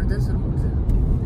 ज़बरदस्त रूम्स हैं।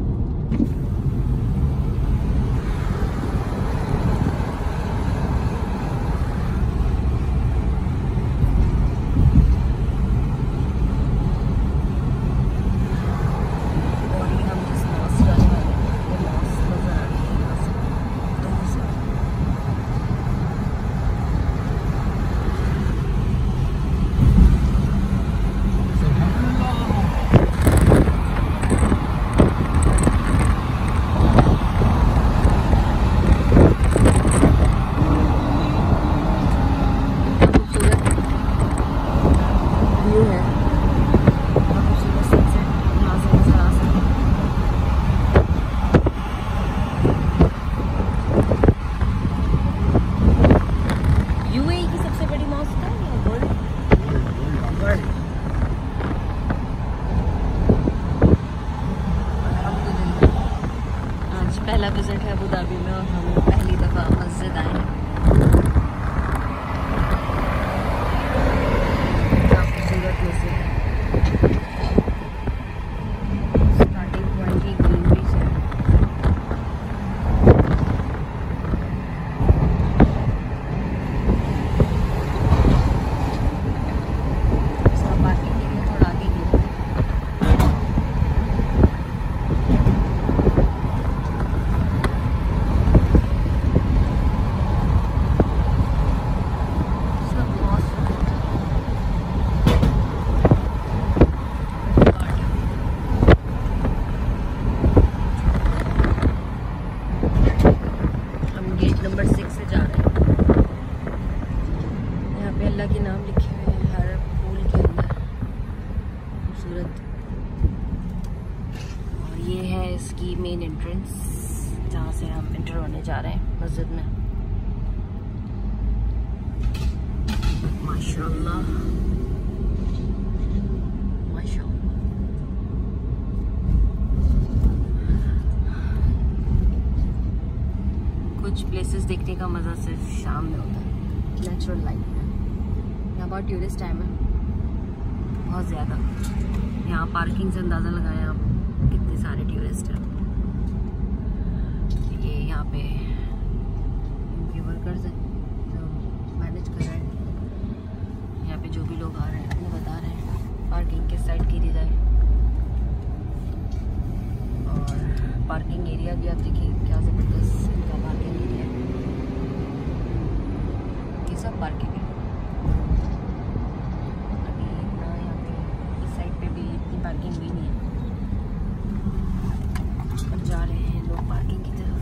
पहला विजिट है अबू धाबी में और हम पहली दफ़ा मस्जिद आए हैं। क्या खूबसूरत मस्जिद है। स्टार्टिंग पॉइंट ही ग्रीन बीच है। इसका पार्किंग एरिया थोड़ा आगे ही है। नंबर 6 से जा रहे हैं। यहाँ पे अल्लाह के नाम लिखे हुए हैं हर फूल के अंदर, खूबसूरत। और ये है इसकी मेन एंट्रेंस जहाँ से हम इंटर होने जा रहे हैं मस्जिद में। माशाल्लाह माशाल्लाह। कुछ प्लेसेस देखने का मज़ा सिर्फ शाम में होता है, नेचुरल लाइट में। यहाँ बहुत टूरिस्ट टाइम है, बहुत ज़्यादा। यहाँ पार्किंग से अंदाज़ा लगाएं आप कितने सारे टूरिस्ट हैं। ये यहाँ पे इनके वर्कर्स हैं जो मैनेज कर रहे हैं। यहाँ पे जो भी लोग आ रहे हैं वो बता रहे हैं पार्किंग किस साइड की दी जाए। और पार्किंग एरिया भी आप देखिए क्या ज़बरदस्त इनका पार्किंग एरिया है। ये सब पार्किंग है। अभी इतना यहाँ पे इस साइड पे भी इतनी पार्किंग भी नहीं है। अब जा रहे हैं लोग पार्किंग की तरफ।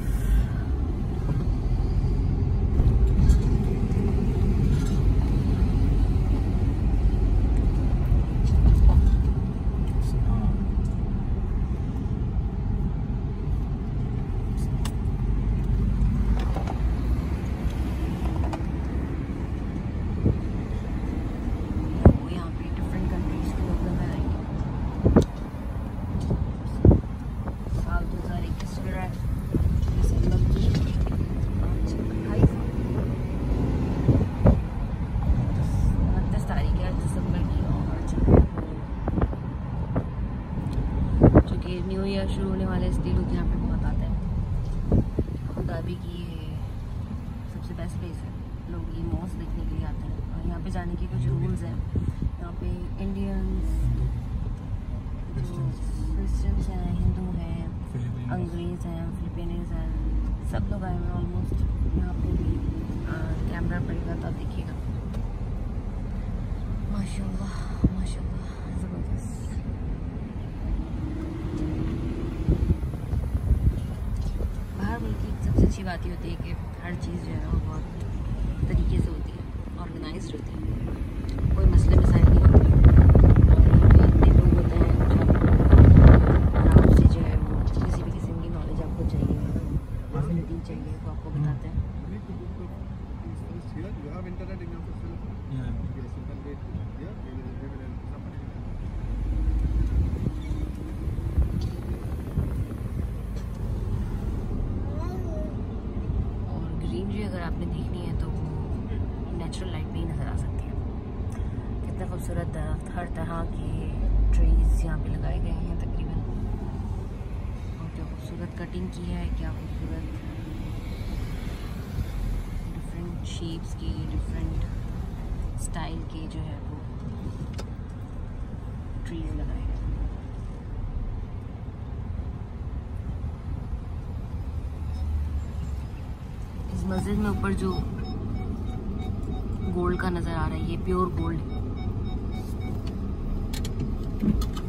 न्यू ईयर शुरू होने वाले इसलिए लोग यहाँ पे बहुत आते हैं। अबू धाबी की ये सबसे बेस्ट प्लेस है। लोग ये मॉस्क देखने के लिए आते हैं। और यहाँ पे जाने के कुछ रूल्स हैं। यहाँ पे इंडियंस, जो क्रिश्चियंस हैं, हिंदू हैं, अंग्रेज़ हैं, फिलिपीनीज हैं, सब लोग आए हैं ऑलमोस्ट। यहाँ पे भी कैमरा पड़ेगा तो आप देखिएगा। माशाल्लाह माशाल्लाह ज़बरदस्त। सबसे अच्छी बात ये होती है कि हर चीज़ जो है वो बहुत तरीके से होती है, ऑर्गेनाइज्ड होती है, कोई मसले मसाइल नहीं होते। और इतने लोग होते हैं जो आराम से जो है वो किसी भी किस्म की नॉलेज आपको चाहिए, फैसिलिटी चाहिए तो आपको बताते हैं। अगर आपने देखनी है तो वो नेचुरल लाइट में ही नज़र आ सकती है। कितना खूबसूरत दरख्त, हर तरह के ट्रीज़ यहाँ पे लगाए गए हैं तकरीबन। कटिंग की है, क्या खूबसूरत डिफरेंट शेप्स के, डिफरेंट स्टाइल के जो है वो ट्रीज लगाए हैं। इस मस्जिद में ऊपर जो गोल्ड का नज़र आ रहा है, ये प्योर गोल्ड है।